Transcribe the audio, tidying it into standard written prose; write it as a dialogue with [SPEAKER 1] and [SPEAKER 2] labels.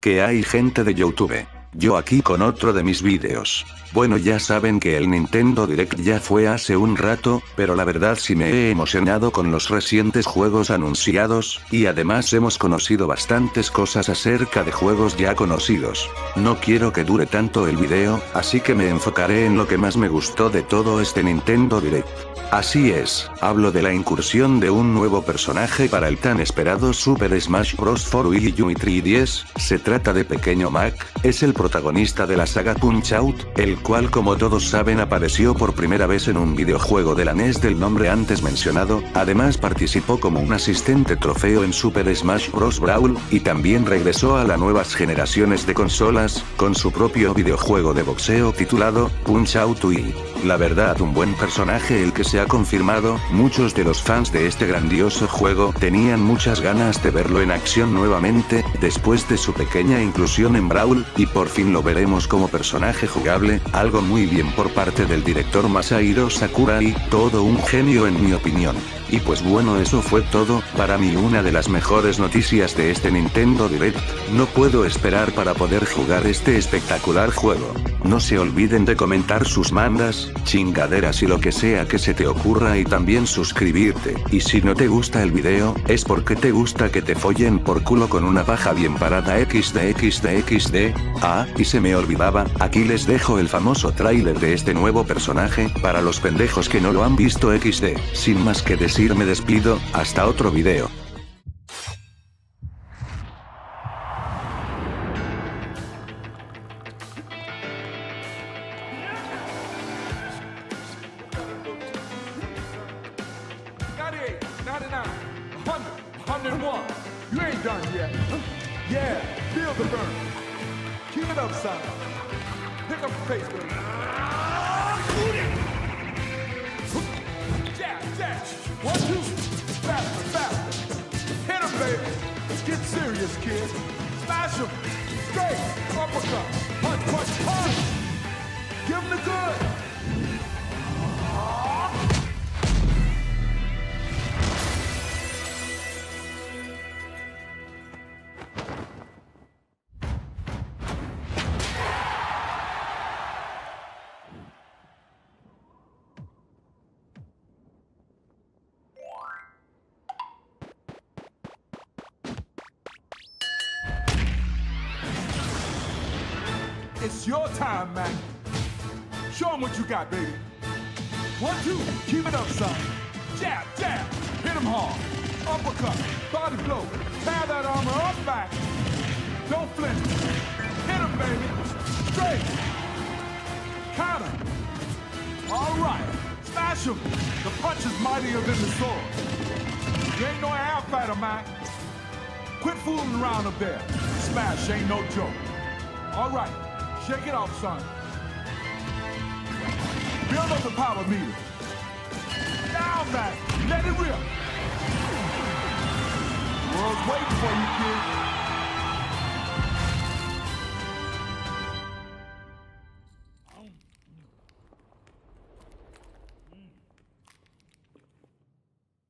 [SPEAKER 1] ¿Qué hay, gente de YouTube? Yo aquí con otro de mis vídeos. Bueno, ya saben que el Nintendo Direct ya fue hace un rato, pero la verdad sí me he emocionado con los recientes juegos anunciados, y además hemos conocido bastantes cosas acerca de juegos ya conocidos. No quiero que dure tanto el video, así que me enfocaré en lo que más me gustó de todo este Nintendo Direct. Así es, hablo de la incursión de un nuevo personaje para el tan esperado Super Smash Bros. For Wii U y 3DS, se trata de Pequeño Mac, es el protagonista de la saga Punch-Out, el cual como todos saben apareció por primera vez en un videojuego de la NES del nombre antes mencionado, además participó como un asistente trofeo en Super Smash Bros. Brawl, y también regresó a las nuevas generaciones de consolas, con su propio videojuego de boxeo titulado Punch-Out Wii. La verdad, un buen personaje el que se ha confirmado, muchos de los fans de este grandioso juego tenían muchas ganas de verlo en acción nuevamente, después de su pequeña inclusión en Brawl, y por fin lo veremos como personaje jugable, algo muy bien por parte del director Masahiro Sakurai, todo un genio en mi opinión. Y pues bueno, eso fue todo, para mí una de las mejores noticias de este Nintendo Direct, no puedo esperar para poder jugar este espectacular juego. No se olviden de comentar sus mandas, chingaderas y lo que sea que se te ocurra y también suscribirte, y si no te gusta el video, es porque te gusta que te follen por culo con una paja bien parada XD. Ah, y se me olvidaba, aquí les dejo el famoso tráiler de este nuevo personaje, para los pendejos que no lo han visto XD, sin más que decir me despido, hasta otro video.
[SPEAKER 2] You ain't done yet. Yeah, feel the burn. Keep it up, son. Pick up the pace, baby. Jab. 1, 2. Faster. Hit him, baby. Get serious, kid. Smash him. Straight. Uppercut. Punch. Give him the good. It's your time, man. Show him what you got, baby. 1, 2, keep it up, son. Jab. Hit him hard. Uppercut, body blow. Tear that armor up back. Don't flinch. Hit him, baby. Straight. Counter. All right. Smash him. The punch is mightier than the sword. You ain't no half fighter, man. Quit fooling around up there. Smash ain't no joke. All right. Shake it off, son. Build up the power meter. Down, man. Let it rip. The world's waiting for you, kid.